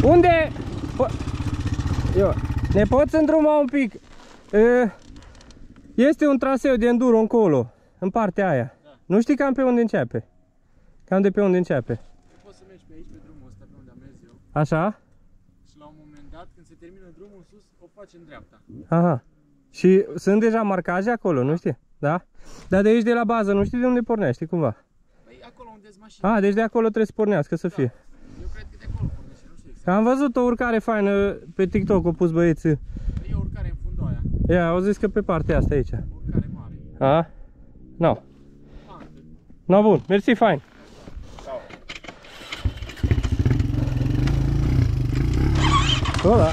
Unde? Eu. Ne poți îndruma un pic? Este un traseu de enduro încolo, în partea aia. Da. Nu știi cam pe unde începe? Cam de pe unde începe? Poți să mergi pe aici, pe drumul ăsta, pe unde am mers eu. Așa? Și la un moment dat, când se termină drumul în sus, o faci în dreapta. Aha. Și sunt deja marcaje acolo, nu știi? Da? Dar de aici de la bază, nu știi de unde pornești, cumva? Păi acolo unde-s mașina. Deci de acolo trebuie să pornească, să fie. Eu cred că de acolo pornește, nu știu exact. Am văzut o urcare faină pe TikTok, au pus băieții. E o urcare în fundul aia. Ia, au zis că pe partea asta aici. Urcare mare. No. No, bun, mersi, fain. Hola.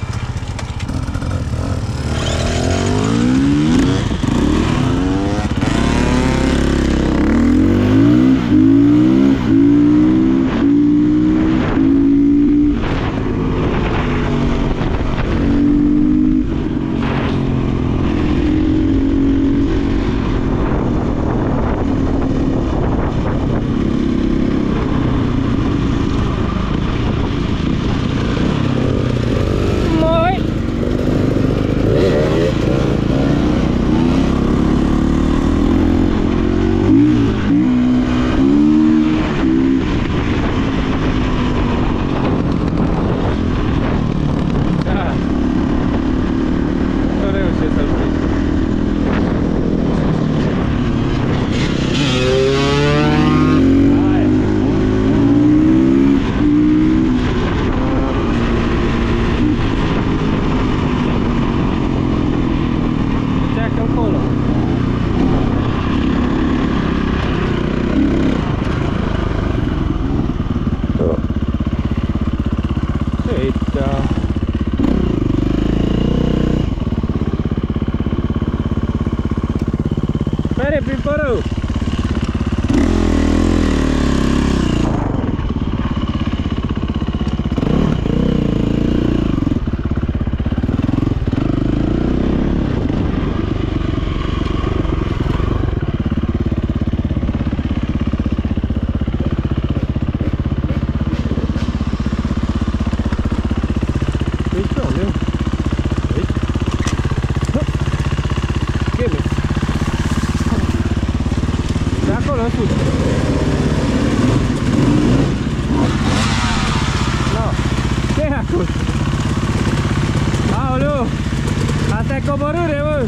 Spere prin părâu! Aoleu! Asta e coborâre, mă!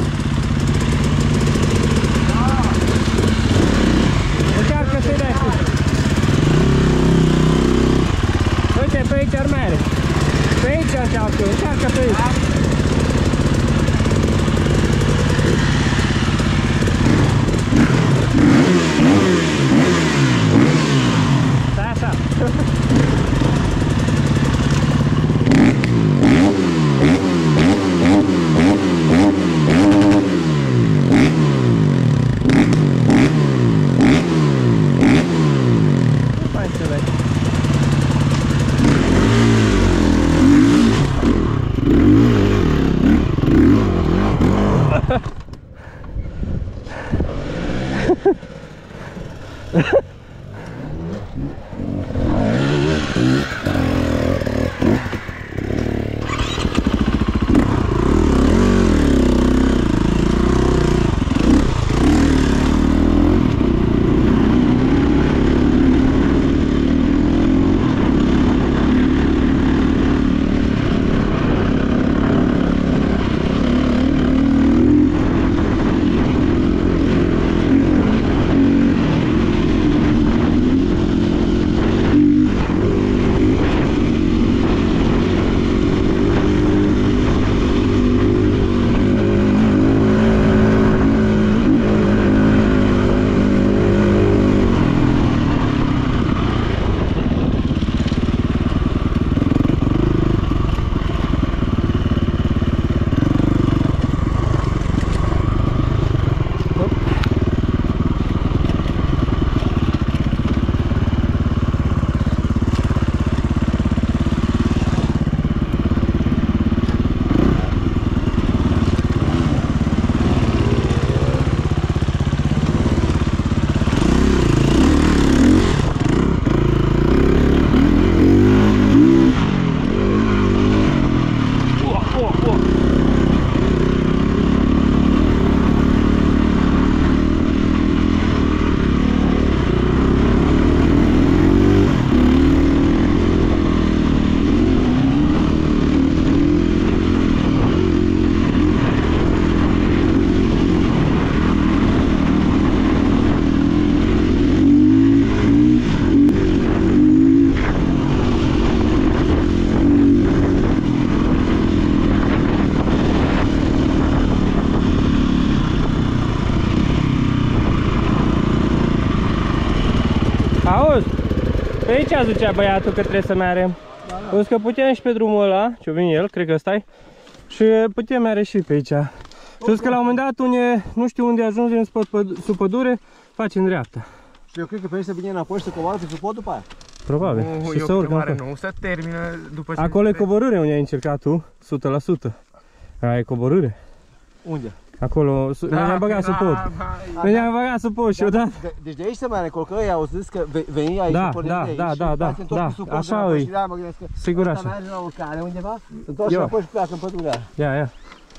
Încearcă să-i dai sus! Uite, pe aici ar mere! Pe aici încearcă pe aici! Stai așa! așa zicea băiatul că trebuie să mergem. O zis că putem și pe drumul ăla, ce-o vine el, cred că ăsta-i. Și putem merge și pe aici. Și zis că la un moment dat, nu știu unde ajungem sub pădure, facem dreapta. Și eu cred că pe aici să vine înapoi și să coboară pe pod după aia. Probabil. Și să urcăm acolo. Nu, să termină după ce... Acolo e coborâre unde ai încercat tu, 100%. Aia e coborâre. Unde? Acolo, ne-am băgat sub pod. Ne-am băgat sub pod și odată. Deci de aici se mai recolcă, ei au zis că veni aici Da, și da, de da, aici da, da, și se întorc da, sub pod așa înapoi e. și de-aia mă gândesc că Sigur ăsta așa. merge la urcare undeva, se întoarce înapoi și pleacă în pădurea aia. Ia, ia.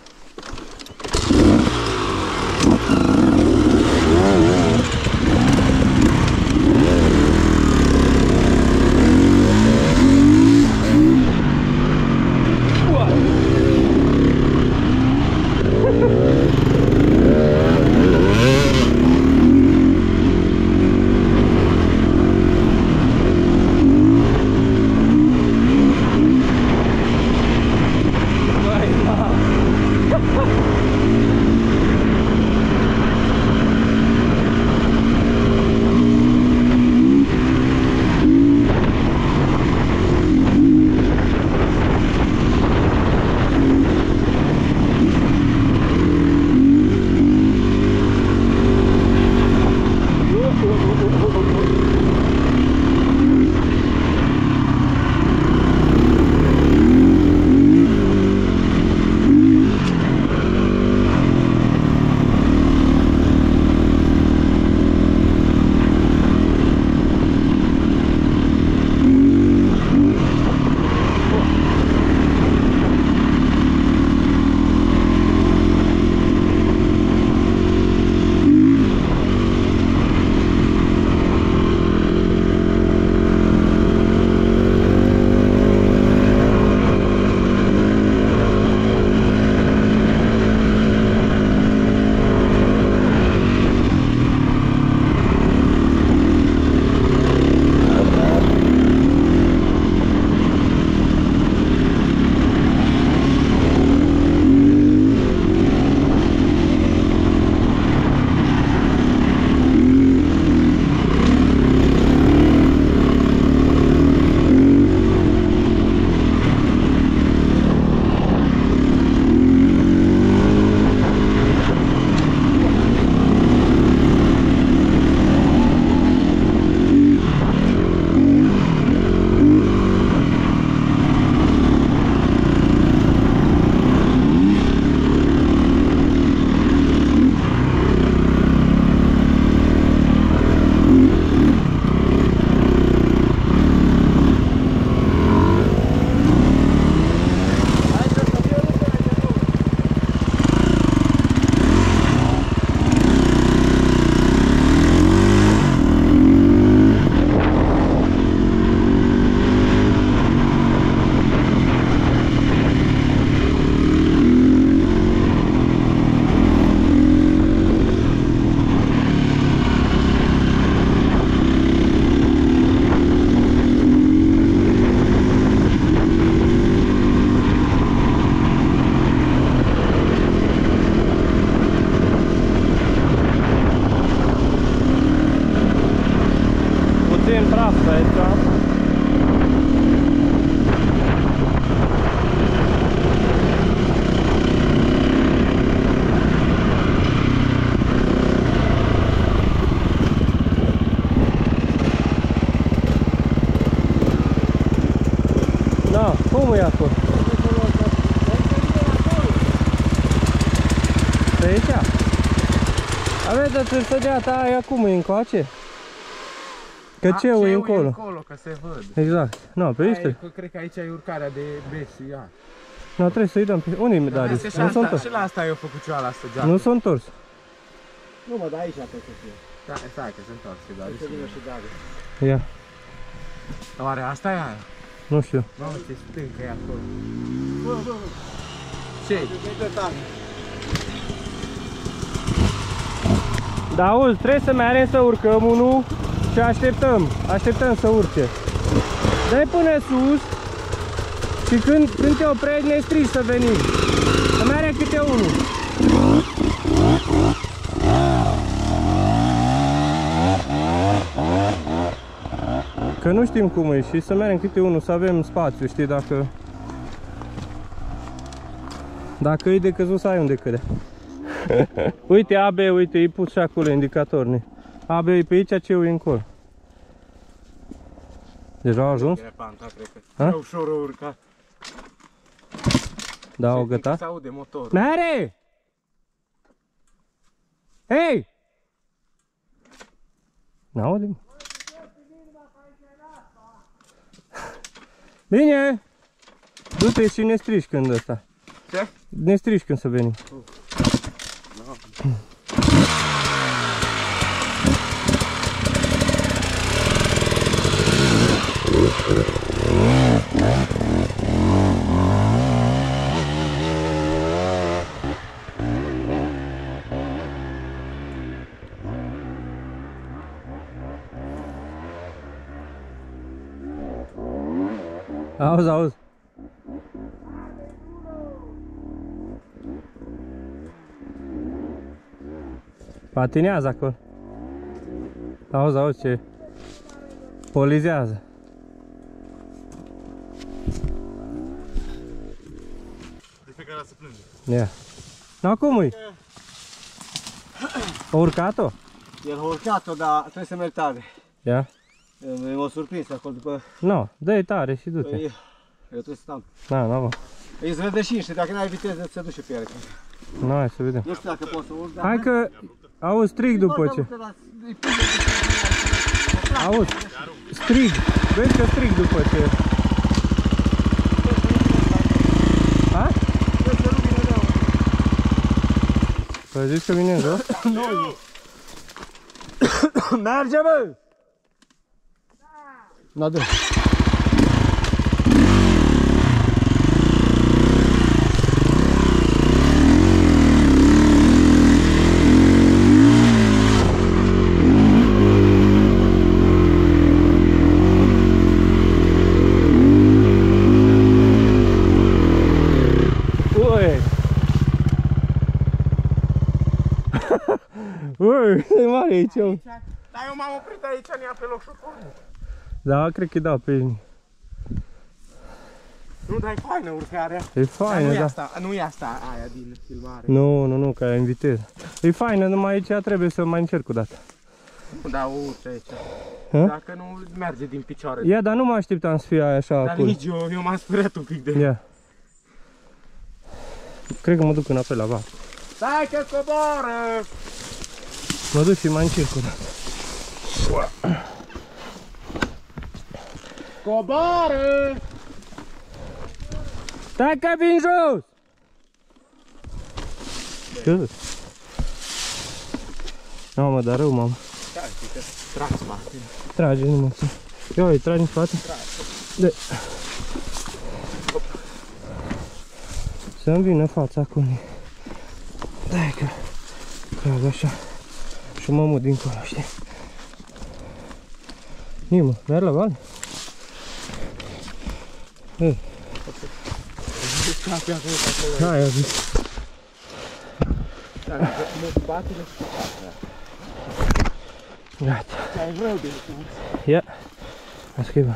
Cum e acolo? Pe aici? Aveți, dar trebuie să dea ta aia cum e încoace? Că ce-ul e încolo? Încolo, că se văd. Exact. Nu, pe aici. Cred că aici e urcarea de beș și ea. Nu, trebuie să-i dăm pe... Unde-i medalii? Nu s-o întors. Și la asta eu făcut ceva la asta geacă. Nu s-o întors. Nu mă, dar aici trebuie să fie. Da, stai că se întoarce, dar Să vină și David. Ia. Oare asta e aia? Nu știu. Mamă, ce stâncă e acolo. Bă, bă, bă. Ce? Da, auzi, trebuie să mergem să urcăm unul și așteptăm să urce. Dă-i până sus și când te oprești ne strigi să venim. Să mergem câte unul. Că nu știm cum e și să mergem câte unul, să avem spațiu, știi, dacă e de căzut să ai unde cădea. Uite AB, uite, îi pus și acolo indicator. AB e pe aici, ce e încolo. Deja au ajuns? E ușor o urcat. Da, au gătat? Se aude motorul. Mere! Hei! N-aude? Bine! Du-te și ne strici când ăsta. Ce? Ne strici când să venim. Auzi, auzi. Patinează acolo. Auzi, auzi ce polizează. Este care se plânge. Ia. No, cum e? A urcat-o? El a urcat-o, dar trebuie să merg tare. Ia. M-a surprins acolo după... No, dă-i tare și du-te. Eu trebuie să stau. Da, da, bă. Îi rădășini și dacă n-ai viteză, se duce pe ele. Nu, hai să vedem. Nu știu dacă pot să urc, dar... Hai că auzi, strig după ce. Auzi, strig. Vezi că strig după ce. Ha? Păi zici că vine în jos? Nu. Merge, bă! Da, dă. Ui, e mare aici. Dar eu m-am oprit aici, ne-a pe loc și pornit. Da, cred că da pe ei. Nu, dar e faină urcarea. E faină, da. Asta, nu e asta aia din filmare. Nu, nu, nu, că e în viteză. E faină, numai aici trebuie să mai încerc o dată. Nu, dar o urce aici. Ha? Dacă nu merge din picioare. Ia, dar nu mă așteptam să fie aia așa Dar acolo. nici eu m-am speriat un pic de... Ia. Cred că mă duc înapoi la val. Stai că coboară! Mă duc și mai încerc o dată. Coboară! Stai că vin jos! Ce? Nu, mă, dar rău, mamă. Stai, că trag spate. Trage, nu mă țin. Ia, îi tragi în spate? De. Să-mi vină fața acolo. Dai că trag așa. Și mă mut dincolo, știi? Nimă, merg la val? Hai, a zis. Dacă mă spatele... Gata. Ai rău de urc. Ia. Asta e bun.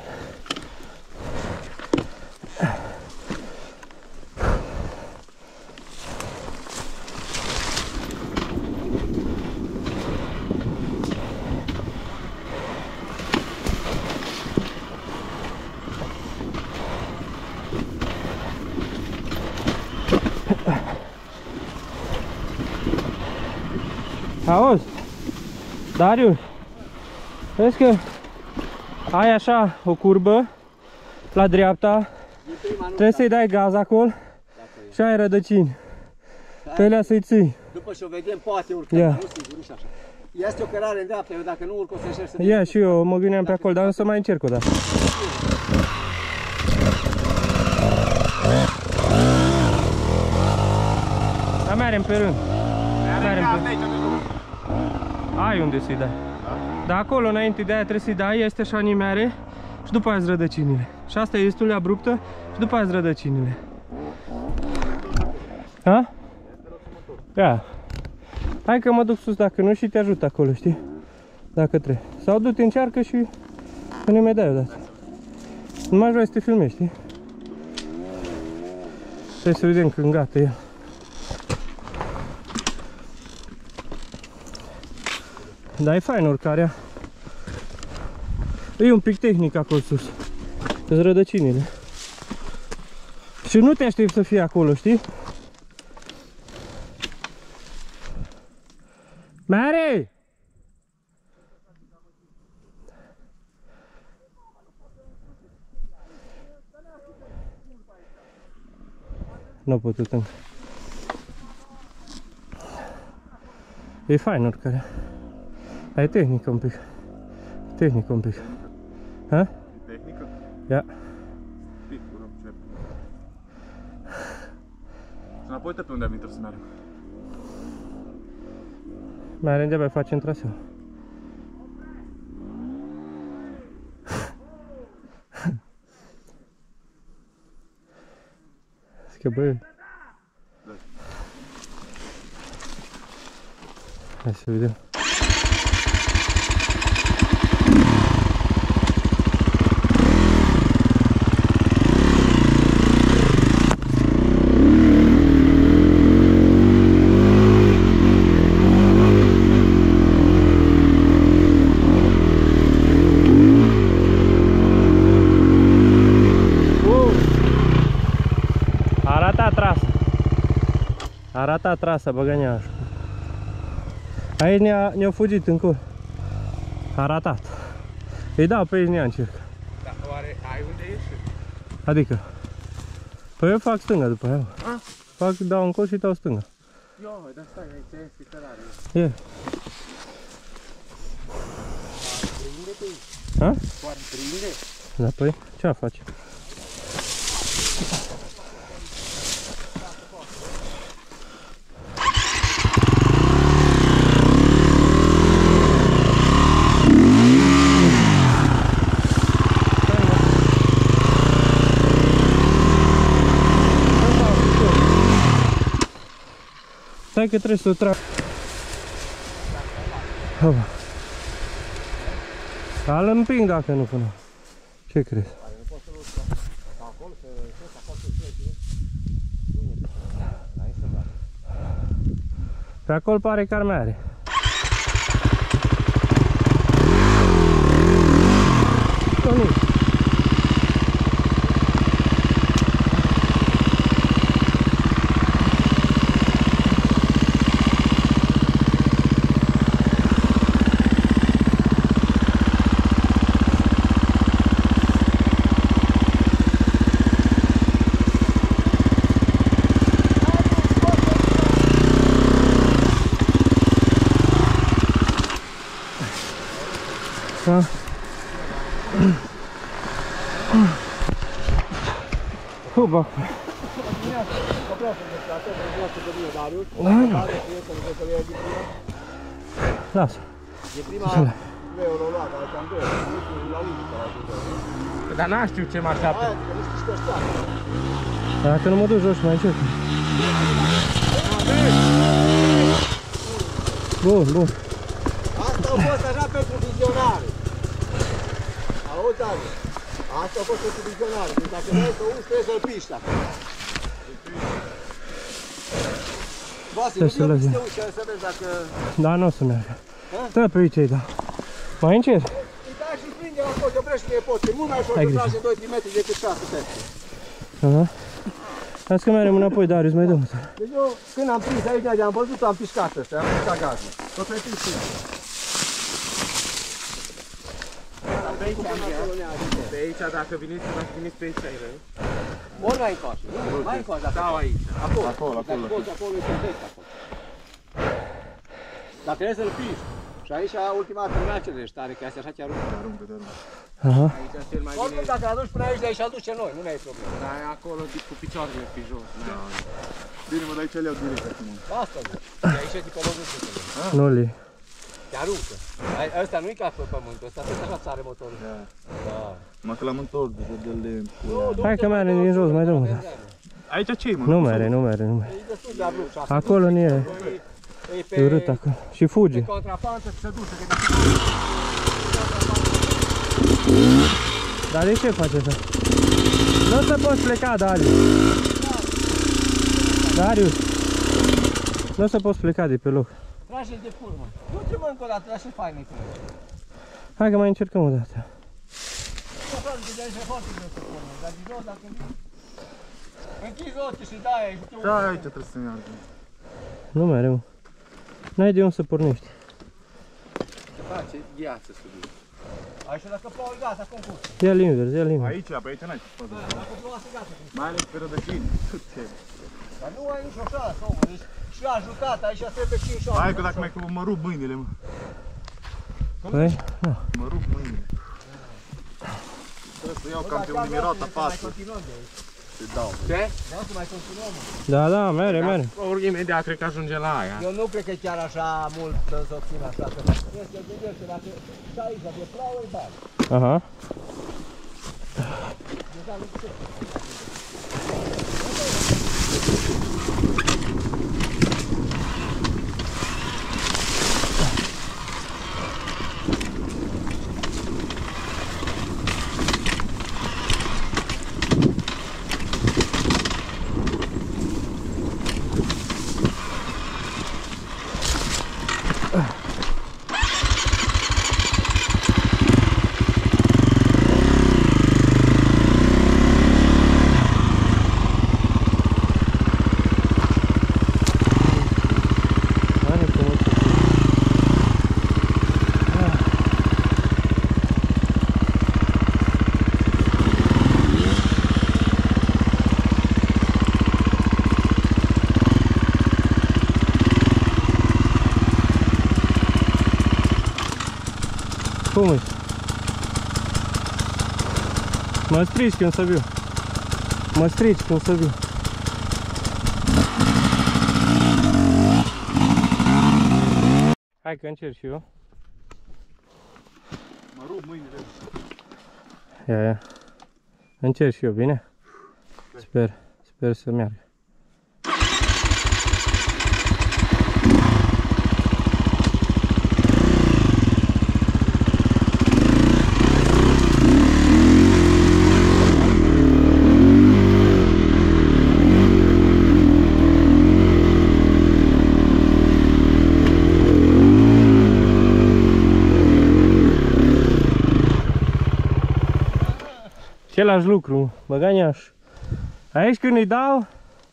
Auzi, Darius, vezi că ai așa o curbă la dreapta, trebuie să-i dai gaz acolo și ai rădăcini. Pe alea să-i ții. După ce o vedem, poate urca, Ia. dar nu sigur, nici așa. Este o cărare în dreapta, eu dacă nu urc o să încerc să... Ia și eu mă gândeam pe acolo, dar o să mai încerc o dată. Dar mergem pe rând. Mergem pe rând. Ai unde să-i dai. Dar acolo, înainte de aia, trebuie să-i dai, este așa nimeare și după aia-ți rădăcinile. Și asta e destul de abruptă și după aia-ți rădăcinile. Ha? Ia. Hai că mă duc sus dacă nu și te ajut acolo, știi? Dacă trebuie. Sau du-te, încearcă și Că nu mi-ai dat odată. Nu mai vreau să te filmezi, știi? Trebuie să vedem când gata el. Dar e fain urcarea. E un pic tehnic acolo sus. Că-s rădăcinile. Și nu te aștept să fie acolo, știi? Mare! Nu pot putut încă. E fain urcarea. Dar e tehnică un pic. Tehnică un pic. Ha? Tehnică? Ia. Pic, urăm, ce? Și înapoi pe unde am intrat să mergem. Mai are de-abia facem traseu. Că băi. Hai să vedem. Arată trasa Băgăneașul. Aici ne-a fugit încolo. A ratat. Îi dau pe aici, ne-a încercat. Dar oare ai unde ieși? Adică? Păi eu fac stânga după aia. Fac, dau încolo și dau stânga. Io, dar stai, aici este cărare. E. Prinde pe aici. Ha? Oare prinde? Da, păi, ce-a face? Stai că trebuie să o trag. Îl împing dacă nu până. Ce crezi? Pe acolo pare că ar mai are. Da. Huba. Lasă. E prima euro luată, aici am 2 euro, la 1 Dar n-am știu ce mă așteaptă. aia, că nu știi ce te așteaptă. Dacă nu mă duc jos, mai încet. Bun, bun. Asta a fost așa pentru vizionare. Auzi, Adi? Asta a fost pentru vizionare. Deci dacă vrei să uși, trebuie să-l piști acolo. Vasi, nu Să lăsăm. te uși, să vezi dacă... Da, nu o să meargă. Stă pe aici, da. Mai încet. Îi dai și prinde acolo, te oprești când e pot. E mult mai ușor Hai să grijă. tragi 2-3 metri decât 6 metri. Aha. Las că mergem înapoi, Darius, mai dăm. Deci eu, când am prins aici, am văzut, am pișcat ăsta, am pișcat gazul. Tot pe piști. Pe aici, dacă veniți pe aici, ai rău. Ori mai încoace, mai încoace. Stau aici. Acolo, Acolo. Dacă poți, acolo e perfect acolo. Dar trebuie să-l piști. Și aici ultima dată nu acelești tare, că astea așa te aruncă. Aha. Aici cel mai Oricum, bine. dacă aduci până aici, de aici aduce noi, nu ne-ai problemă. Dar acolo cu picioarele pe jos. Bine, mă, de aici le iau direct acum. Asta zic. De aici e pe locul sus. Nu li. Te aruncă. Ăsta nu e ca pe pământ, ăsta tot așa țare motorul. Da. Mă că l-am întors de lemn. Hai că mergem din jos, mai dăm. Aici ce-i, mă? Nu mere, nu mere, nu mere. E destul de abrupt și asta. Acolo nu e. E E urât acolo. Și fuge. pe contrapantă se duce, că Dar de ce faci așa? Nu o să poți pleca, Darius. Darius. Nu o să poți pleca de pe loc. Trage de fur, mă. Du-te-mă încă o dată, dar ce fain e cu el. Hai că mai încercăm o dată. Nu, frate, de aici e foarte greu să pornă, dar din nou dacă închizi ochii și dai aici. Da, aici trebuie să meargă. Nu mai rău. N-ai de unde să pornești. Face gheață sub el. Aici dacă plouă, gata, concurs. Ia-l invers, ia-l invers. Aici, pe aici n-ai ce să faci. Dacă plouă, gata. Mai ales pe rădăcini. Dar nu ai nicio șansă, omă, deci și ajutat, aici trebuie 5 ani. Hai că dacă mai că mă rup mâinile, mă. Păi, nu. Mă rup mâinile. Trebuie să iau cam pe unde mirota față. Să dau. Ce? Da, să mai continuăm, mă. Da, da, mere, mere. Ori imediat cred că ajunge la aia. Eu nu cred că e chiar așa mult să obțin așa, că este gândește, dacă și aici de plouă, îi bagi. Aha. Deja nu știu. Cum e? Mă strici când să viu. Mă strici când să viu. Hai că încerc și eu. Mă rup mâinile. Ia, ia. Încerc și eu, bine? Sper să meargă. Același lucru, băganiaș. Aici când îi dau...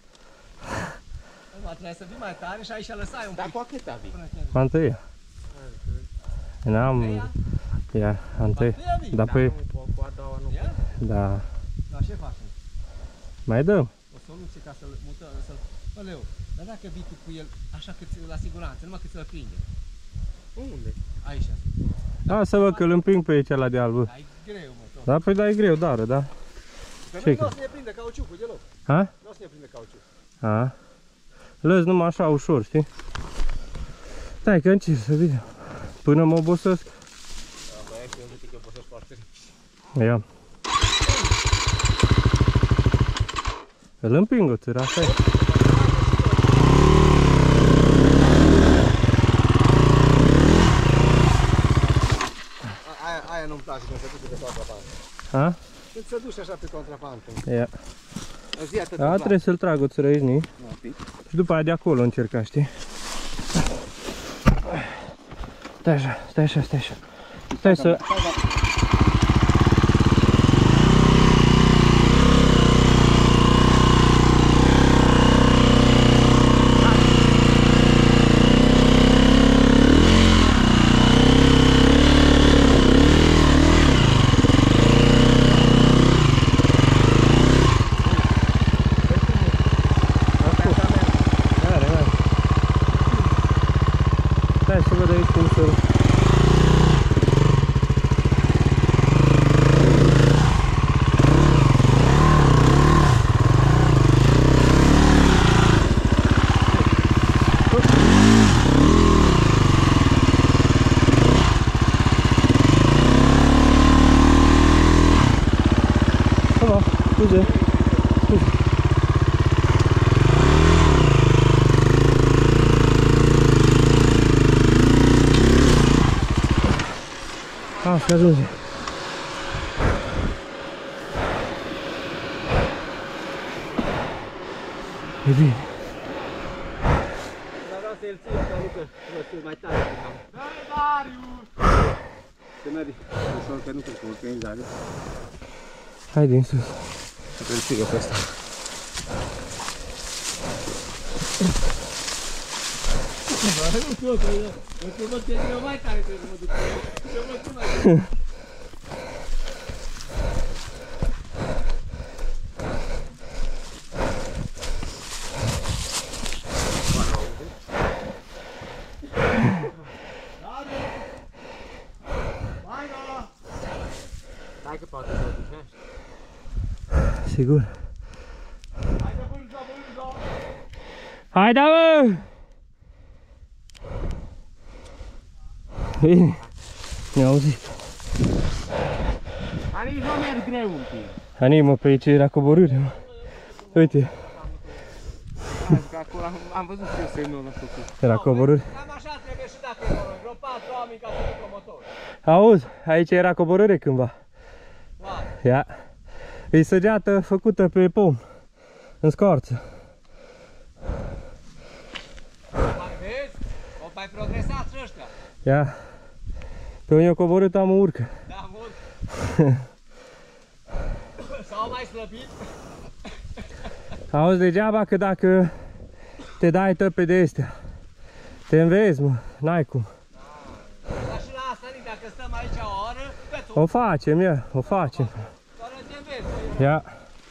Trebuie să fii mai tare și aici lăsai un Dar pic. cu cât avii? A întâia. N-am... Ia, a întâia. Da, păi... Cu a doua nu. Ia? Da. Dar ce facem? Mai dăm. O soluție ca să-l mutăm, să-l... Băleu, dar dacă vii tu cu el așa cât la siguranță, numai cât să-l prinde. Unde? Aici. Da, să văd că îl împing pe aici la deal, bă. Dar e greu, mă, tot. Da, păi da, e greu, dară, da. Că Ce nu o să ne prinde cauciucul deloc. Ha? Nu o să ne prinde cauciucul. A. Lăs numai așa ușor, știi? Stai că încerc să vină. Până mă obosesc. Da, băi, că eu zic că eu posesc foarte repede. Ia. Îl împing o țără, asta e. Aia nu-mi place când se duce pe contrapantă. Ha? Când se duce așa pe contrapantă. Ia. Zi atât Da, trebuie să-l trag o țără aici, ni? Și după aia de acolo încerca, știi? Stai așa, stai așa, stai așa. Stai să... Stai să văd aici cum să... Scuze. A, se ajunge. E bine. Dar vreau să-l țin, că nu că răsul mai tare. Dă-i, Darius! Să mergi ușor, că nu cred că urcă nici Darius. Hai din sus. Să-l țigă pe ăsta. Nu pot, eu văd că e mai tare trebuie să mă duc. Eu văd cum mai. Hai că poate să o ducești. Sigur. Hai da, mă! Bine. Mi-a auzit. Ani nici nu merg greu un pic. Ani, mă, pe aici era coborâre, mă. Uite, Că acolo am văzut și eu semnul ăla făcut. era coborâre. Cam așa trebuie și dacă e vreo 4 oameni ca să ducă motorul. Auzi, aici era coborâre cândva. Ia. E săgeată făcută pe pom. În scoarță. Mai vezi? O mai progresat și ăștia. Ia. Pe unde o coborât am o urcă. Da, mult. S-au mai slăbit. Auzi, degeaba că dacă te dai tăpe de astea, te înveți, mă, n-ai cum. Dar și la asta, dacă stăm aici o oră, pe tu. O facem, ia, o facem. Doar te înveți. Ia.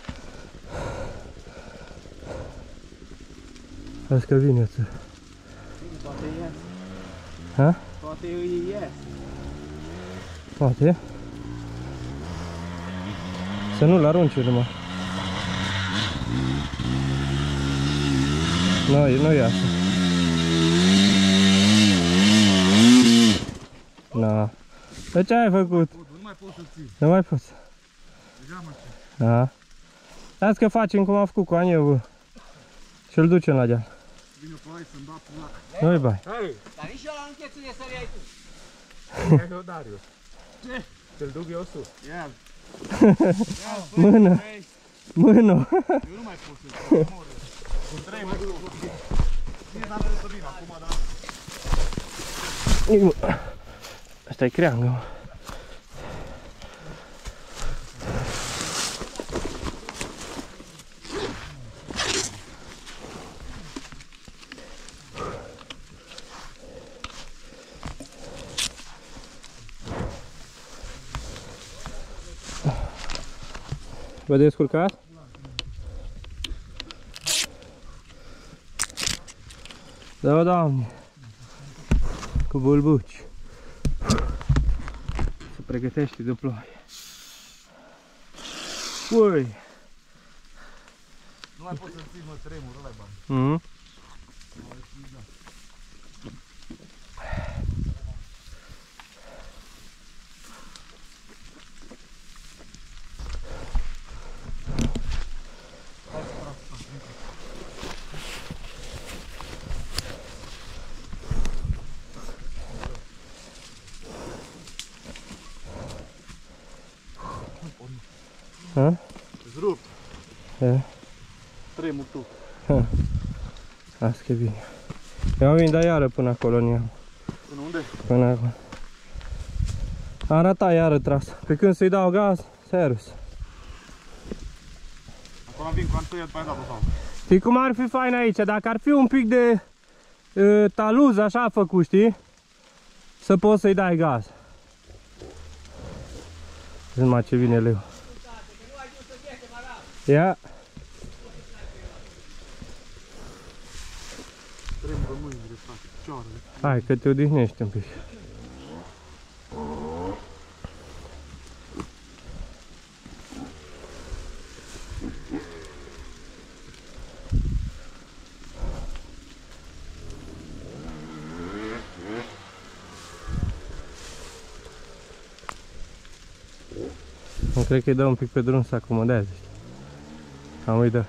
Vezi că vine ță. Poate ies. Ha? Poate îi ies. Poate. Să nu-l arunci numai. Nu e așa. Na. De ce ai făcut? Nu mai pot să ții. Nu mai poți. Deja mă ții. Da. Las că facem cum am făcut cu Aniu și îl ducem la deal. Vine pe aici să-mi bat pula. Nu-i bai. Hai! Dar nici eu la închețune să-l iei tu. Ia eu Darius. Ce? Să-l duc eu sus. Ia! Mână. Mână. Eu nu mai pot să ții. Mor. Cu 3 mă duc. Nici n-am vrut să vin acum, dar... Asta e creangă, mă. Vă descurcați? Da, Doamne! Cu bulbuci. Se pregătește de ploaie. Ui! Nu mai pot să ții, mă, tremur, ăla-i bani. Mhm. Ha? Îți rup. E. Tremur tu. Asta e bine. Eu vin de iară până acolo în ea. Până unde? Până acolo. Am ratat iară tras. Pe când să-i dau gaz, serios. Acolo vin cu antăia după aia dată sau? Știi cum ar fi fain aici? Dacă ar fi un pic de taluz așa făcut, știi? Să poți să-i dai gaz. Vezi numai ce vine leu. Ia. Tremură mâinile, frate, picioarele. Hai că te odihnești un pic. Nu cred că îi dă un pic pe drum să acomodeze. Am îi dă.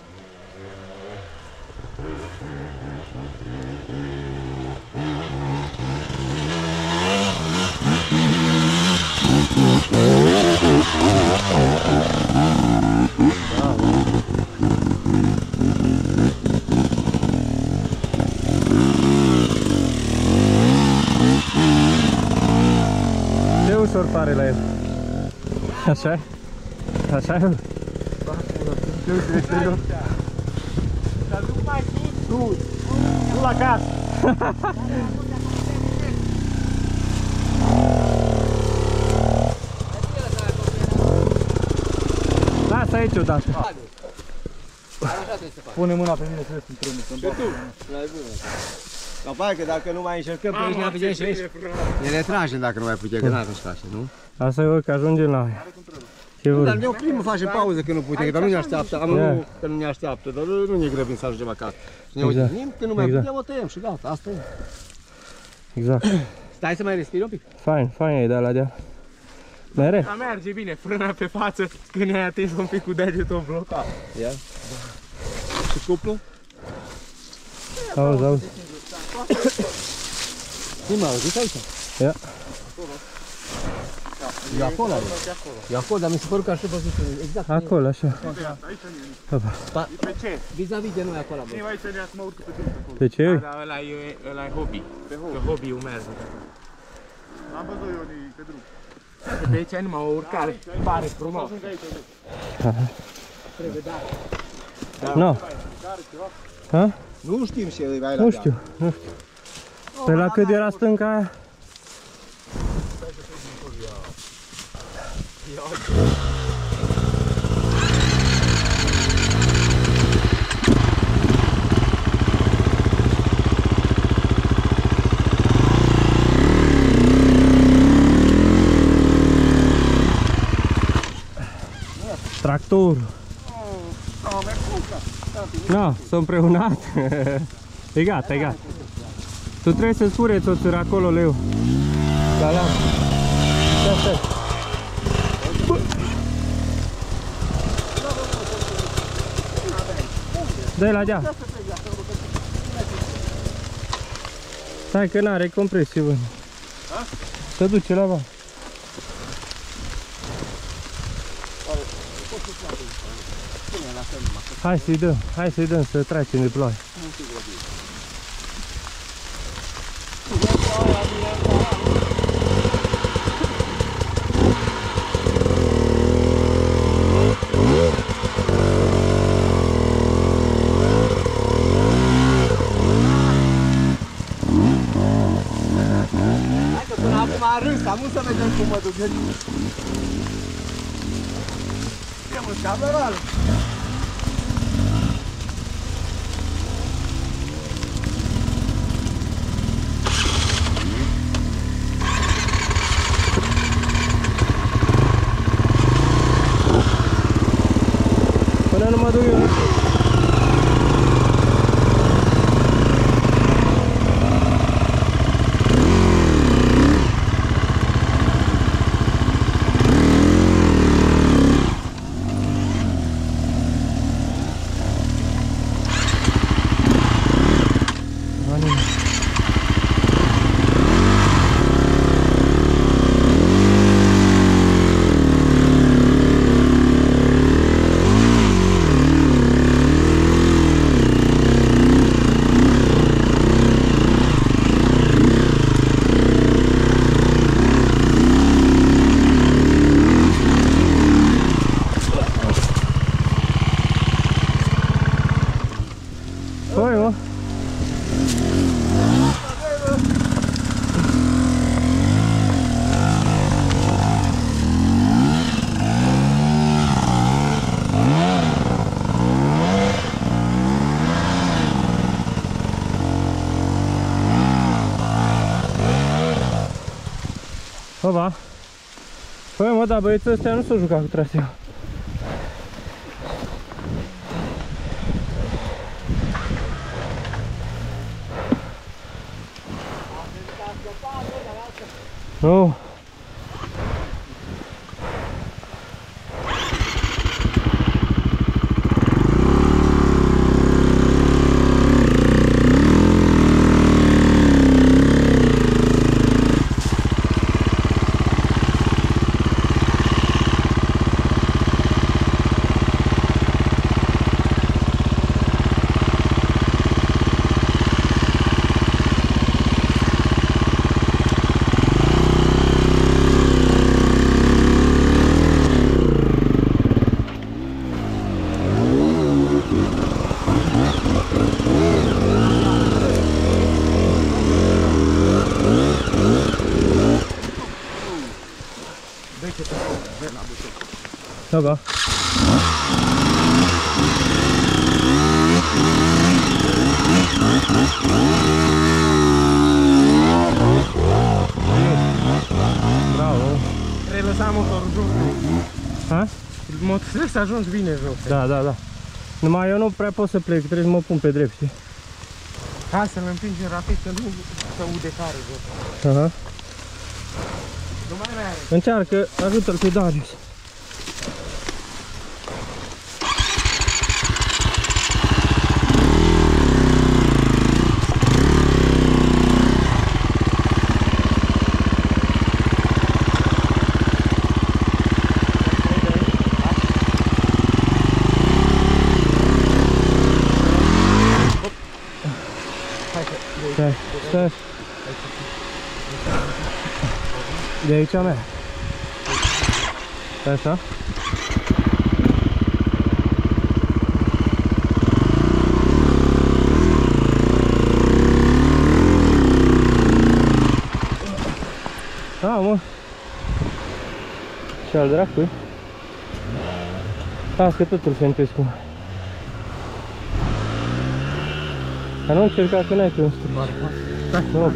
tare la el. Așa? Așa e? Dar duc mai sus. Nu la casă. Lasă aici odată. Pune mâna pe mine, trebuie să-mi tremur. Și tu? La pai că dacă nu mai încercăm, pe aici ne aplicăm și aici. Ne retragem dacă nu mai putem, că n-ar așa, nu? Asta e că ajungem la aia. Ce Dar vor? ne oprim, facem pauză că nu putem, dar nu ne așteaptă, că nu ne așteaptă, dar nu ne grăbim să ajungem acasă. Și ne Exact. odihnim, când nu mai Exact. putem, o tăiem și gata, asta e. Exact. Stai să mai respiri un pic. Fain e de la deal. Mere? Dar merge bine, frâna pe față, când ne-ai atins un pic cu degetul blocat. Ia. Și cuplu? Auzi. Nu mă auziți aici? Ia. E acolo. E acolo, dar mi se pare că aș fi văzut exact. Acolo, așa. Pe ce? Vis-a-vis de noi acolo. Nu aici ne mă urcă pe drum acolo. De ce? Da, ăla e hobby. Că hobby-ul merge. Am văzut eu pe drum. Pe aici e numai o urcare. Pare frumos. Nu. Ha? Nu știm ce îi vai la Nu știu. Pe la cât era stânca aia? Tractor. Nu, s-a împreunat. E gata. Tu trebuie să spureți o țără acolo, Leu. Da, la. Stai. Dă-i la deal. Stai că n-are compresie, bă. Se duce la bani. Hai să-i dăm să trecem de ploaie. Hai că până acum a râs, am să vedem cum mă duc. E mă camerală. Până nu mă duc eu. Păi, mă. Opa. Păi, mă, dar băieții ăstea nu s-au jucat cu traseul. Nu. Dobra. Bravo. Trebuie lăsa motorul jos. Ha? Trebuie să ajungi bine jos. Da, da, da. Numai eu nu prea pot să plec, trebuie să mă pun pe drept, știi? Hai să-l împingem rapid, să nu să ude care jos. Aha. Nu mai are. Încearcă, ajută-l pe Darius. Stai, stai. De aici mea. Stai așa. Da, mă. Și al dracului. Las că totul se întâlnesc. Dar nu încerca că n-ai pe un stâlp. Da, ok.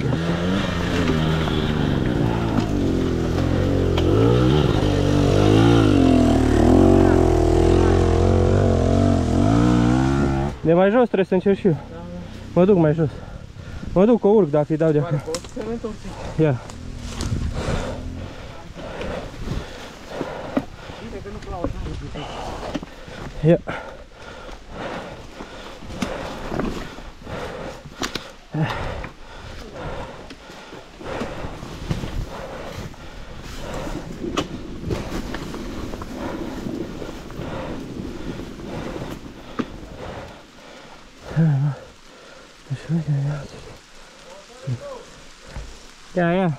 De mai jos trebuie să încerc și eu. Mă duc mai jos. Mă duc, o urc dacă îi dau de acolo. Ia. Ia. Ia, ia.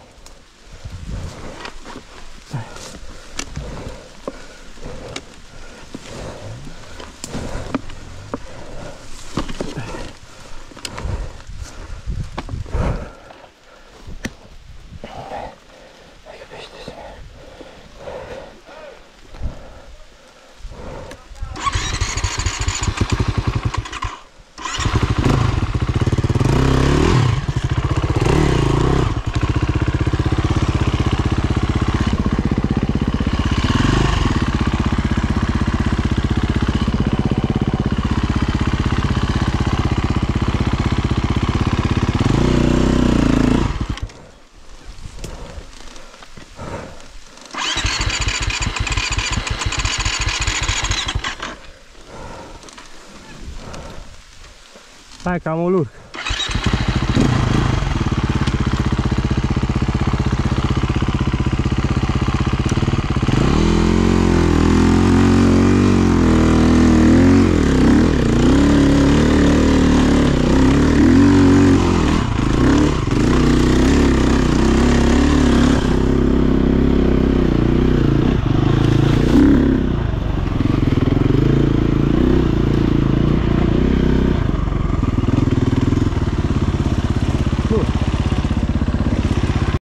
Hai că am o lurc.